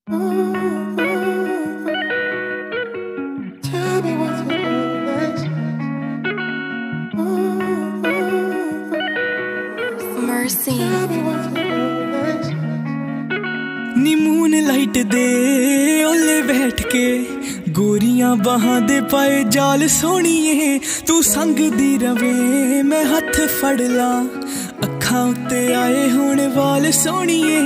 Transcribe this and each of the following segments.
Mercy नी moonlight दे ओले बैठ के गोरियां बाहां दे पाए जाल सोहणीए तू संग दी रवे मैं हथ फड़ ला अखां उत्ते आए होण वाल सोहणीए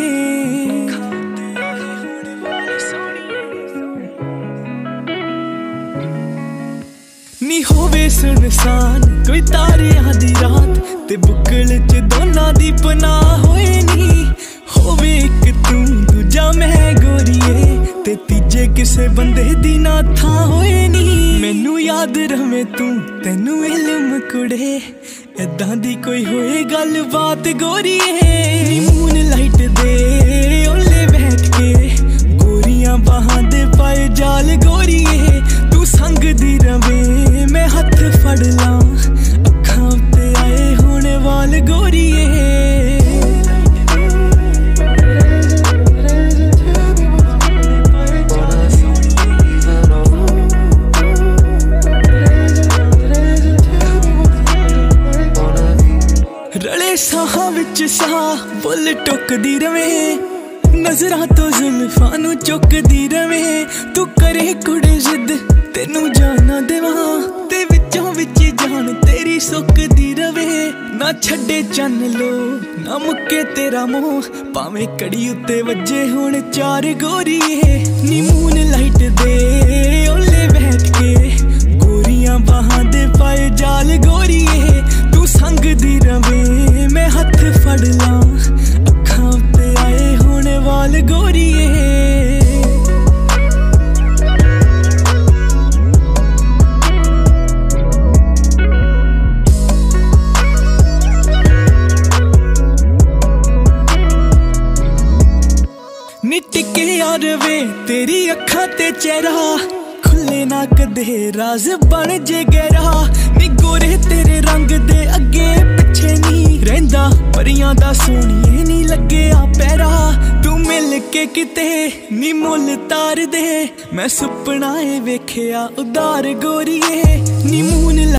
नी होवे सुनसान कोई तारियां दी रात ते बुकल च दोनां दी पनाह होए नी होवे एक तू दूजा मैं गोरीए ते तीजे किसे बंदे दी ना था होए नी मैनू याद रवे तू तैनू इल्म कुड़े ऐदां दी कोई होए गल बात गोरीए मूनलाइट दे ओले बैठ के गोरियां बाहां दे पाए जाल गोरीए तू संग दी रवे मैं हथ फड़ ला अखां उत्ते आए होने वाल गोरीए रले साहां विच साह बुल टुकदी रवे नजरां तो जुल्फां नू चुकदी रवे तू करे कुड़े जिद तेनू जाना देवां ते विचों विच जान तेरी सुकदी रवे ना छड्डे चन्न लो ना मुक्के तेरा मोह भावें कड़ी उत्ते वज्जे हुण चार गोरीए नी मूनलाइट दे ओले बैठ के गोरियां बाहां दे पाए जाल गोरीए तू संग दी रवे मैं हथ फड़ ला अखां उत्ते आए होने वाल गोरीए टिके यार वे तेरी अखा ते चेहरा खुले ना कदे राज बन जे गहरा नी गोरे तेरे रंग दे अगे पिछे नी रहिंदा परियां दा सोहणीए नी लगे आ पैरा तू मिल के किते नी मुल तार दे मैं सुपना ए वेखिया उदार गोरीए नी मून